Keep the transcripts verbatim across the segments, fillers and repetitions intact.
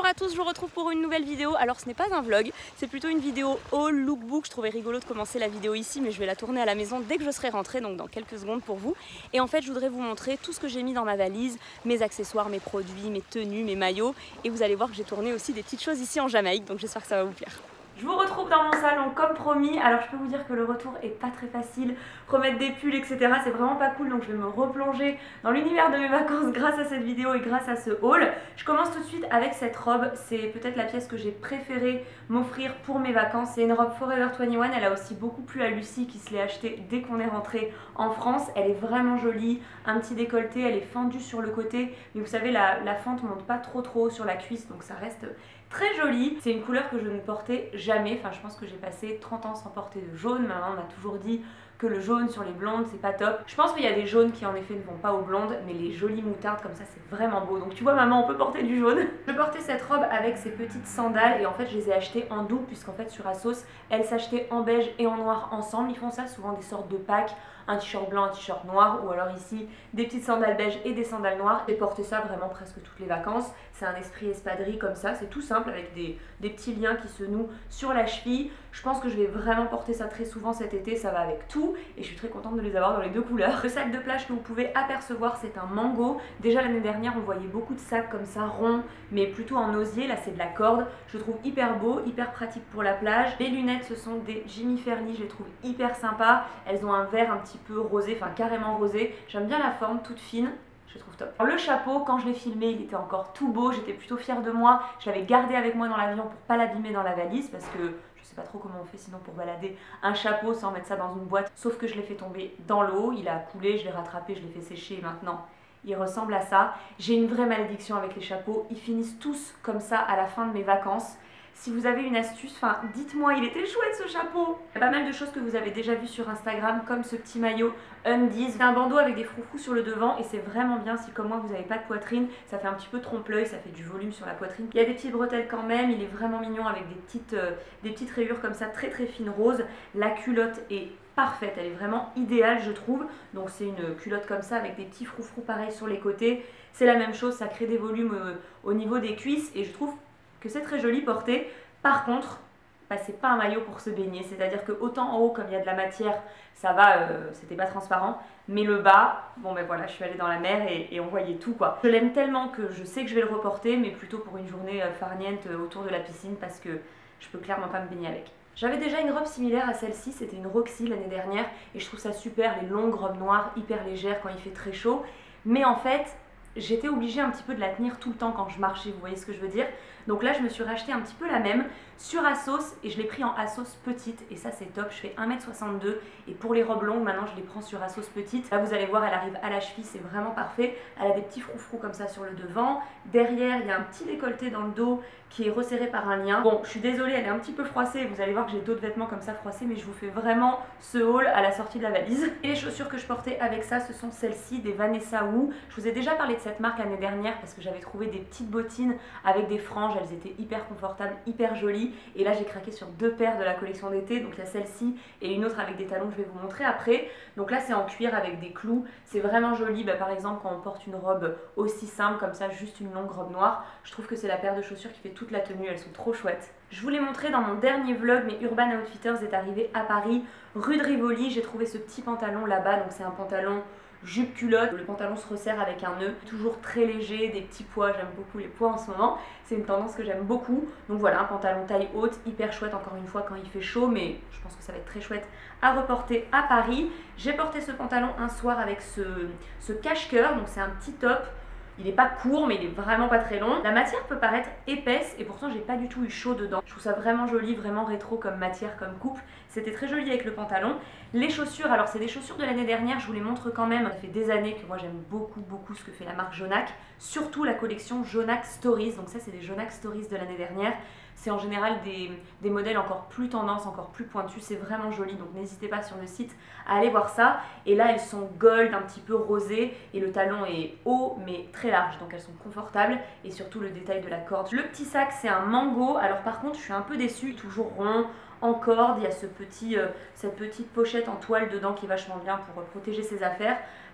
Bonjour à tous, je vous retrouve pour une nouvelle vidéo. Alors ce n'est pas un vlog, c'est plutôt une vidéo haul lookbook. Je trouvais rigolo de commencer la vidéo ici, mais je vais la tourner à la maison dès que je serai rentrée, donc dans quelques secondes pour vous. Et en fait je voudrais vous montrer tout ce que j'ai mis dans ma valise, mes accessoires, mes produits, mes tenues, mes maillots. Et vous allez voir que j'ai tourné aussi des petites choses ici en Jamaïque, donc j'espère que ça va vous plaire. Je vous retrouve dans mon salon comme promis. Alors je peux vous dire que le retour est pas très facile, remettre des pulls etc, c'est vraiment pas cool, donc je vais me replonger dans l'univers de mes vacances grâce à cette vidéo et grâce à ce haul. Je commence tout de suite avec cette robe, c'est peut-être la pièce que j'ai préféré m'offrir pour mes vacances. C'est une robe Forever vingt et un, elle a aussi beaucoup plu à Lucie qui se l'est achetée dès qu'on est rentré en France. Elle est vraiment jolie, un petit décolleté, elle est fendue sur le côté, mais vous savez la, la fente monte pas trop trop haut sur la cuisse, donc ça reste très jolie. C'est une couleur que je ne portais jamais, enfin je pense que j'ai passé trente ans sans porter de jaune. Ma maman m'a toujours dit que le jaune sur les blondes c'est pas top. Je pense qu'il y a des jaunes qui en effet ne vont pas aux blondes, mais les jolies moutardes comme ça c'est vraiment beau. Donc tu vois maman, on peut porter du jaune. Je portais cette robe avec ces petites sandales et en fait je les ai achetées en double, puisqu'en fait sur Asos elles s'achetaient en beige et en noir ensemble. Ils font ça souvent, des sortes de packs, un t-shirt blanc, un t-shirt noir, ou alors ici des petites sandales beige et des sandales noires. J'ai porté ça vraiment presque toutes les vacances. C'est un esprit espadrille comme ça, c'est tout simple avec des, des petits liens qui se nouent sur la cheville. Je pense que je vais vraiment porter ça très souvent cet été, ça va avec tout et je suis très contente de les avoir dans les deux couleurs. Le sac de plage que vous pouvez apercevoir, c'est un mango. Déjà l'année dernière on voyait beaucoup de sacs comme ça ronds mais plutôt en osier, là c'est de la corde. Je le trouve hyper beau, hyper pratique pour la plage. Les lunettes ce sont des Jimmy Fairly, je les trouve hyper sympas. Elles ont un vert un petit peu rosé, enfin carrément rosé. J'aime bien la forme toute fine. Je trouve top. Alors, le chapeau, quand je l'ai filmé, il était encore tout beau, j'étais plutôt fière de moi. Je l'avais gardé avec moi dans l'avion pour pas l'abîmer dans la valise parce que je sais pas trop comment on fait sinon pour balader un chapeau sans mettre ça dans une boîte. Sauf que je l'ai fait tomber dans l'eau, il a coulé, je l'ai rattrapé, je l'ai fait sécher et maintenant il ressemble à ça. J'ai une vraie malédiction avec les chapeaux, ils finissent tous comme ça à la fin de mes vacances. Si vous avez une astuce, enfin dites-moi, il était chouette ce chapeau. Il y a pas mal de choses que vous avez déjà vues sur Instagram, comme ce petit maillot Undies. C'est un bandeau avec des froufrous sur le devant et c'est vraiment bien si comme moi vous n'avez pas de poitrine. Ça fait un petit peu trompe-l'œil, ça fait du volume sur la poitrine. Il y a des petites bretelles quand même, il est vraiment mignon avec des petites, euh, des petites rayures comme ça, très très fines roses. La culotte est parfaite, elle est vraiment idéale je trouve. Donc c'est une culotte comme ça avec des petits froufrous pareils sur les côtés. C'est la même chose, ça crée des volumes euh, au niveau des cuisses et je trouve que c'est très joli porté. Par contre, bah, c'est pas un maillot pour se baigner, c'est-à-dire que autant en haut comme il y a de la matière, ça va, euh, c'était pas transparent, mais le bas, bon ben voilà, je suis allée dans la mer et, et on voyait tout quoi. Je l'aime tellement que je sais que je vais le reporter, mais plutôt pour une journée euh, farniente euh, autour de la piscine parce que je peux clairement pas me baigner avec. J'avais déjà une robe similaire à celle-ci, c'était une Roxy l'année dernière et je trouve ça super, les longues robes noires hyper légères quand il fait très chaud, mais en fait j'étais obligée un petit peu de la tenir tout le temps quand je marchais, vous voyez ce que je veux dire. Donc là je me suis racheté un petit peu la même sur Asos et je l'ai pris en Asos petite et ça c'est top. Je fais un mètre soixante-deux et pour les robes longues maintenant je les prends sur Asos petite. Là vous allez voir, elle arrive à la cheville, c'est vraiment parfait. Elle a des petits froufrous comme ça sur le devant. Derrière il y a un petit décolleté dans le dos qui est resserré par un lien. Bon je suis désolée, elle est un petit peu froissée, vous allez voir que j'ai d'autres vêtements comme ça froissés, mais je vous fais vraiment ce haul à la sortie de la valise. Et les chaussures que je portais avec ça, ce sont celles-ci, des Vanessa Wu. Je vous ai déjà parlé de cette marque l'année dernière parce que j'avais trouvé des petites bottines avec des franges, elles étaient hyper confortables, hyper jolies et là j'ai craqué sur deux paires de la collection d'été. Donc il y a celle-ci et une autre avec des talons que je vais vous montrer après. Donc là c'est en cuir avec des clous, c'est vraiment joli. Bah, par exemple quand on porte une robe aussi simple comme ça, juste une longue robe noire, je trouve que c'est la paire de chaussures qui fait toute la tenue, elles sont trop chouettes. Je vous l'ai montré dans mon dernier vlog, mais Urban Outfitters est arrivé à Paris, rue de Rivoli. J'ai trouvé ce petit pantalon là-bas, donc c'est un pantalon jupe culotte, le pantalon se resserre avec un nœud, toujours très léger, des petits pois, j'aime beaucoup les pois en ce moment, c'est une tendance que j'aime beaucoup. Donc voilà, un pantalon taille haute, hyper chouette encore une fois quand il fait chaud, mais je pense que ça va être très chouette à reporter à Paris. J'ai porté ce pantalon un soir avec ce, ce cache-cœur, donc c'est un petit top. Il n'est pas court mais il est vraiment pas très long. La matière peut paraître épaisse et pourtant j'ai pas du tout eu chaud dedans. Je trouve ça vraiment joli, vraiment rétro comme matière, comme coupe. C'était très joli avec le pantalon. Les chaussures, alors c'est des chaussures de l'année dernière, je vous les montre quand même. Ça fait des années que moi j'aime beaucoup beaucoup ce que fait la marque Jonac. Surtout la collection Jonac Stories. Donc ça c'est des Jonac Stories de l'année dernière. C'est en général des, des modèles encore plus tendance, encore plus pointus, c'est vraiment joli, donc n'hésitez pas sur le site à aller voir ça. Et là elles sont gold, un petit peu rosé, et le talon est haut mais très large, donc elles sont confortables, et surtout le détail de la corde. Le petit sac c'est un mango, alors par contre je suis un peu déçue, toujours rond, en corde, il y a ce petit, euh, cette petite pochette en toile dedans qui est vachement bien pour euh, protéger ses affaires.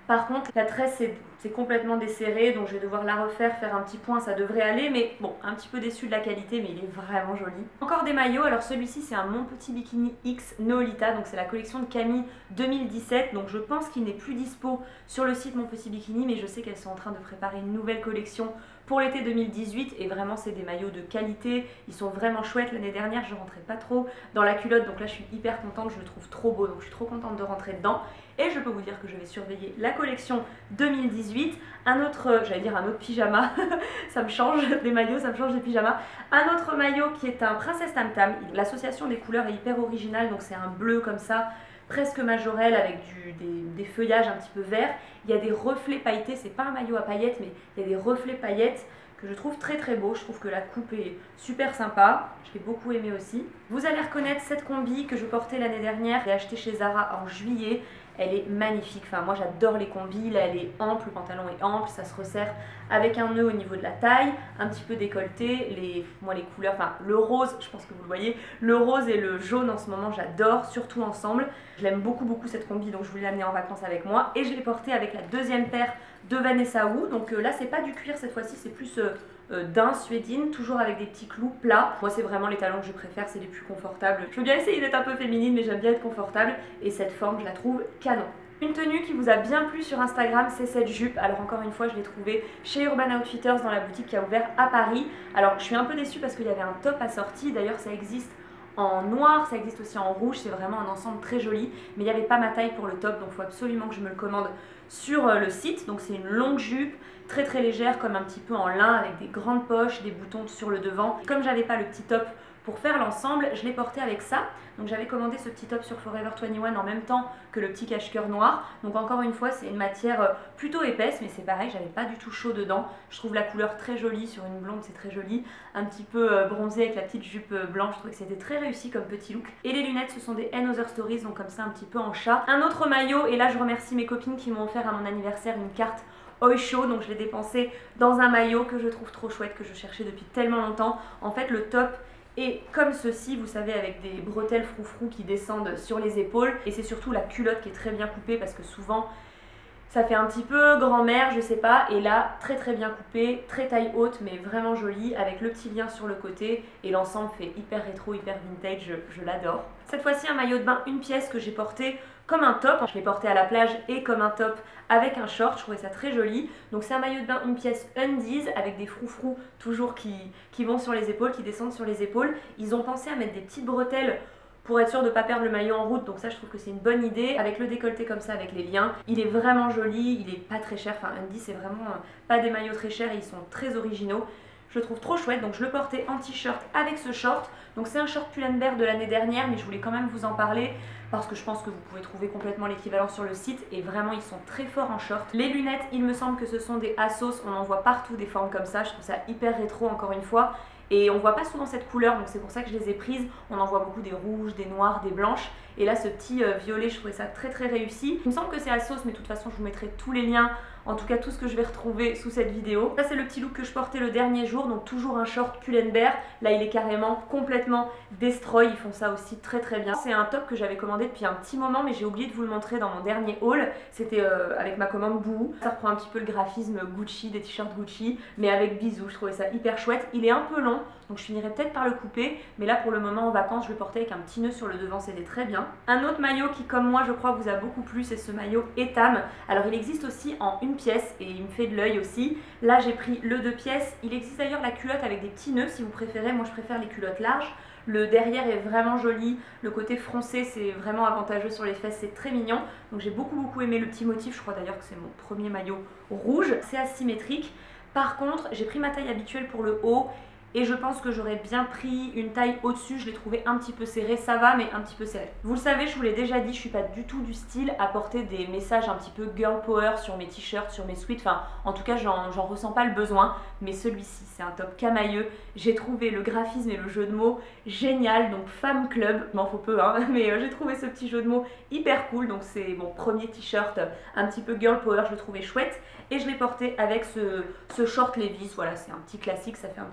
Par contre, la tresse c'est complètement desserré, donc je vais devoir la refaire, faire un petit point, ça devrait aller, mais bon, un petit peu déçu de la qualité, mais il est vraiment joli. Encore des maillots, alors celui-ci c'est un Mon Petit Bikini X Noolita, donc c'est la collection de Camille deux mille dix-sept, donc je pense qu'il n'est plus dispo sur le site Mon Petit Bikini, mais je sais qu'elles sont en train de préparer une nouvelle collection pour l'été deux mille dix-huit, et vraiment c'est des maillots de qualité, ils sont vraiment chouettes. L'année dernière je rentrais pas trop dans la culotte, donc là je suis hyper contente, je le trouve trop beau, donc je suis trop contente de rentrer dedans. Et je peux vous dire que je vais surveiller la collection deux mille dix-huit. Un autre, j'allais dire un autre pyjama, ça me change des maillots, ça me change des pyjamas. Un autre maillot qui est un Princesse Tam Tam. L'association des couleurs est hyper originale, donc c'est un bleu comme ça, presque majorel avec du, des, des feuillages un petit peu verts. Il y a des reflets pailletés, c'est pas un maillot à paillettes, mais il y a des reflets paillettes que je trouve très très beau. Je trouve que la coupe est super sympa, je l'ai beaucoup aimé aussi. Vous allez reconnaître cette combi que je portais l'année dernière, j'ai acheté chez Zara en juillet. Elle est magnifique, enfin moi j'adore les combis, là elle est ample, le pantalon est ample, ça se resserre avec un nœud au niveau de la taille, un petit peu décolleté, les, moi les couleurs, enfin le rose, je pense que vous le voyez, le rose et le jaune en ce moment j'adore, surtout ensemble. Je l'aime beaucoup beaucoup cette combi, donc je voulais l'amener en vacances avec moi et je l'ai portée avec la deuxième paire de Vanessa Wu, donc euh, là c'est pas du cuir cette fois-ci, c'est plus euh, euh, d'un suédine, toujours avec des petits clous plats. Moi c'est vraiment les talons que je préfère, c'est les plus confortables. Je veux bien essayer d'être un peu féminine, mais j'aime bien être confortable et cette forme je la trouve canon. Une tenue qui vous a bien plu sur Instagram, c'est cette jupe. Alors encore une fois, je l'ai trouvée chez Urban Outfitters dans la boutique qui a ouvert à Paris. Alors je suis un peu déçue parce qu'il y avait un top assorti, d'ailleurs ça existe en noir, ça existe aussi en rouge, c'est vraiment un ensemble très joli, mais il n'y avait pas ma taille pour le top, donc il faut absolument que je me le commande sur le site. Donc c'est une longue jupe, très très légère, comme un petit peu en lin, avec des grandes poches, des boutons sur le devant. Comme j'avais pas le petit top pour faire l'ensemble, je l'ai porté avec ça. Donc j'avais commandé ce petit top sur Forever vingt et un en même temps que le petit cache-cœur noir. Donc encore une fois, c'est une matière plutôt épaisse, mais c'est pareil, j'avais pas du tout chaud dedans. Je trouve la couleur très jolie, sur une blonde c'est très joli. Un petit peu bronzé avec la petite jupe blanche, je trouvais que c'était très réussi comme petit look. Et les lunettes, ce sont des Another Stories, donc comme ça un petit peu en chat. Un autre maillot, et là je remercie mes copines qui m'ont offert à mon anniversaire une carte Oysho, donc je l'ai dépensé dans un maillot que je trouve trop chouette, que je cherchais depuis tellement longtemps. En fait le top et comme ceci, vous savez, avec des bretelles froufrou qui descendent sur les épaules. Et c'est surtout la culotte qui est très bien coupée parce que souvent ça fait un petit peu grand-mère, je sais pas. Et là, très très bien coupée, très taille haute mais vraiment jolie, avec le petit lien sur le côté. Et l'ensemble fait hyper rétro, hyper vintage, je, je l'adore. Cette fois-ci un maillot de bain, une pièce que j'ai porté comme un top. Je l'ai porté à la plage et comme un top avec un short, je trouvais ça très joli. Donc c'est un maillot de bain, une pièce undies avec des froufrous toujours qui, qui vont sur les épaules, qui descendent sur les épaules. Ils ont pensé à mettre des petites bretelles pour être sûr de ne pas perdre le maillot en route, donc ça je trouve que c'est une bonne idée. Avec le décolleté comme ça, avec les liens, il est vraiment joli, il est pas très cher. Enfin undies c'est vraiment euh, pas des maillots très chers et ils sont très originaux. Je le trouve trop chouette, donc je le portais en t-shirt avec ce short. Donc c'est un short Pull&Bear de l'année dernière, mais je voulais quand même vous en parler parce que je pense que vous pouvez trouver complètement l'équivalent sur le site et vraiment ils sont très forts en short. Les lunettes, il me semble que ce sont des Asos, on en voit partout des formes comme ça, je trouve ça hyper rétro encore une fois. Et on voit pas souvent cette couleur, donc c'est pour ça que je les ai prises. On en voit beaucoup des rouges, des noirs, des blanches. Et là, ce petit euh, violet, je trouvais ça très très réussi. Il me semble que c'est Asos, mais de toute façon, je vous mettrai tous les liens, en tout cas tout ce que je vais retrouver sous cette vidéo. Ça, c'est le petit look que je portais le dernier jour, donc toujours un short Pull&Bear. Là, il est carrément complètement destroy. Ils font ça aussi très très bien. C'est un top que j'avais commandé depuis un petit moment, mais j'ai oublié de vous le montrer dans mon dernier haul. C'était euh, avec ma commande Bouhou. Ça reprend un petit peu le graphisme Gucci, des t-shirts Gucci, mais avec bisous. Je trouvais ça hyper chouette. Il est un peu long, donc je finirai peut-être par le couper, mais là pour le moment en vacances je le portais avec un petit nœud sur le devant, c'était très bien. Un autre maillot qui comme moi je crois vous a beaucoup plu, c'est ce maillot Etam. Alors il existe aussi en une pièce et il me fait de l'œil aussi. Là j'ai pris le deux pièces. Il existe d'ailleurs la culotte avec des petits nœuds si vous préférez. Moi je préfère les culottes larges. Le derrière est vraiment joli, le côté froncé c'est vraiment avantageux sur les fesses, c'est très mignon. Donc j'ai beaucoup beaucoup aimé le petit motif, je crois d'ailleurs que c'est mon premier maillot rouge. C'est asymétrique. Par contre j'ai pris ma taille habituelle pour le haut. Et je pense que j'aurais bien pris une taille au-dessus, je l'ai trouvé un petit peu serré, ça va mais un petit peu serré. Vous le savez, je vous l'ai déjà dit, je suis pas du tout du style à porter des messages un petit peu girl power sur mes t-shirts, sur mes sweats, enfin en tout cas j'en ressens pas le besoin. Mais celui-ci c'est un top camailleux, j'ai trouvé le graphisme et le jeu de mots génial, donc femme club, il m'en faut peu hein, mais euh, j'ai trouvé ce petit jeu de mots hyper cool. Donc c'est mon premier t-shirt un petit peu girl power, je le trouvais chouette. Et je l'ai porté avec ce, ce short Levi's, voilà c'est un petit classique, ça fait un petit moment que je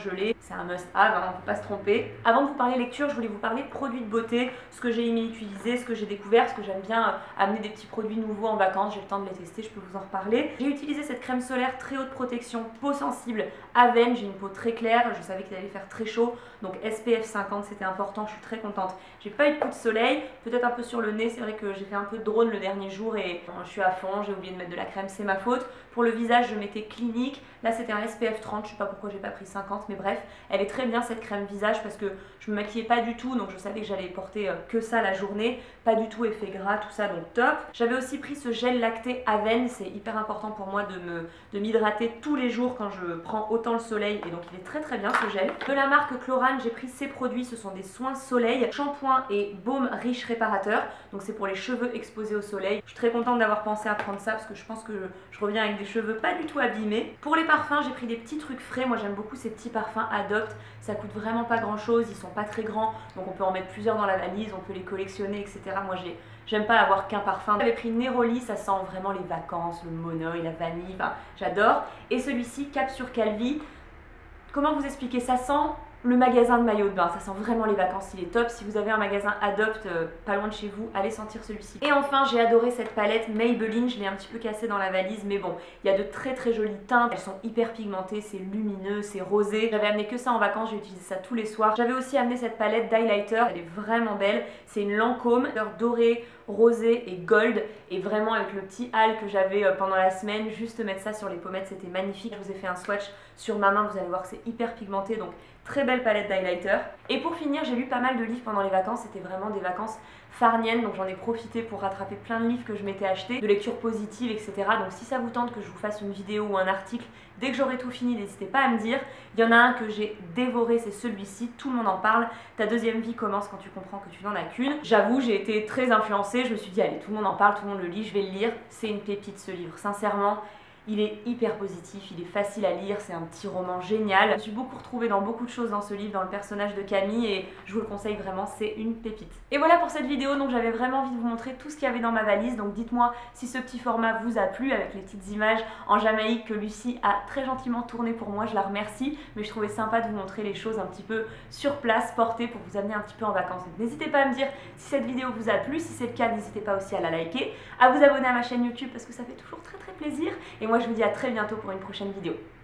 gelée. C'est un must-have, hein, on ne peut pas se tromper. Avant de vous parler lecture, je voulais vous parler produits de beauté, ce que j'ai aimé utiliser, ce que j'ai découvert, parce que j'aime bien amener des petits produits nouveaux en vacances. J'ai le temps de les tester, je peux vous en reparler. J'ai utilisé cette crème solaire très haute protection, peau sensible, Aven. J'ai une peau très claire, je savais qu'il allait faire très chaud, donc S P F cinquante, c'était important, je suis très contente. J'ai pas eu de coup de soleil, peut-être un peu sur le nez, c'est vrai que j'ai fait un peu de drone le dernier jour et bon, je suis à fond, j'ai oublié de mettre de la crème, c'est ma faute. Pour le visage, je mettais Clinique, là c'était un S P F trente, je sais pas pourquoi j'ai pas pris cinquante, mais bref, elle est très bien cette crème visage parce que je me maquillais pas du tout, donc je savais que j'allais porter que ça la journée, pas du tout effet gras, tout ça, donc top. J'avais aussi pris ce gel lacté Aven, c'est hyper important pour moi de me de m'hydrater tous les jours quand je prends autant le soleil, et donc il est très très bien ce gel. De la marque Chlorane, j'ai pris ces produits, ce sont des soins soleil, shampoing et baume riche réparateur, donc c'est pour les cheveux exposés au soleil. Je suis très contente d'avoir pensé à prendre ça parce que je pense que je reviens avec des cheveux pas du tout abîmés. Pour les parfums, j'ai pris des petits trucs frais, moi j'aime beaucoup ces petits parfums Adopt, ça coûte vraiment pas grand chose, ils sont pas très grands, donc on peut en mettre plusieurs dans la valise, on peut les collectionner, et cetera. Moi j'ai J'aime pas avoir qu'un parfum. J'avais pris Neroli, ça sent vraiment les vacances, le monoeil, la vanille, enfin, j'adore. Et celui-ci, Cap sur Calvi. Comment vous expliquer? Ça sent le magasin de maillot de bain, ça sent vraiment les vacances, il est top. Si vous avez un magasin Adopt euh, pas loin de chez vous, allez sentir celui-ci. Et enfin, j'ai adoré cette palette Maybelline, je l'ai un petit peu cassée dans la valise, mais bon, il y a de très très jolies teintes, elles sont hyper pigmentées, c'est lumineux, c'est rosé. J'avais amené que ça en vacances, j'ai utilisé ça tous les soirs. J'avais aussi amené cette palette d'highlighter, elle est vraiment belle, c'est une Lancôme, couleur dorée, rosé et gold, et vraiment avec le petit hal que j'avais pendant la semaine, juste mettre ça sur les pommettes, c'était magnifique. Je vous ai fait un swatch sur ma main, vous allez voir que c'est hyper pigmenté, donc très belle palette d'highlighter. Et pour finir, j'ai lu pas mal de livres pendant les vacances, c'était vraiment des vacances farniennes, donc j'en ai profité pour rattraper plein de livres que je m'étais achetés, de lecture positive, et cetera. Donc si ça vous tente que je vous fasse une vidéo ou un article, dès que j'aurai tout fini, n'hésitez pas à me dire. Il y en a un que j'ai dévoré, c'est celui-ci, tout le monde en parle. Ta deuxième vie commence quand tu comprends que tu n'en as qu'une. J'avoue, j'ai été très influencée, je me suis dit allez, tout le monde en parle, tout le monde le lit, je vais le lire. C'est une pépite ce livre, sincèrement. Il est hyper positif, il est facile à lire, c'est un petit roman génial. Je me suis beaucoup retrouvée dans beaucoup de choses dans ce livre, dans le personnage de Camille, et je vous le conseille vraiment, c'est une pépite. Et voilà pour cette vidéo, donc j'avais vraiment envie de vous montrer tout ce qu'il y avait dans ma valise, donc dites-moi si ce petit format vous a plu, avec les petites images en Jamaïque que Lucie a très gentiment tourné pour moi, je la remercie, mais je trouvais sympa de vous montrer les choses un petit peu sur place, portées, pour vous amener un petit peu en vacances. Donc n'hésitez pas à me dire si cette vidéo vous a plu, si c'est le cas, n'hésitez pas aussi à la liker, à vous abonner à ma chaîne YouTube parce que ça fait toujours très très plaisir, et moi je vous dis à très bientôt pour une prochaine vidéo.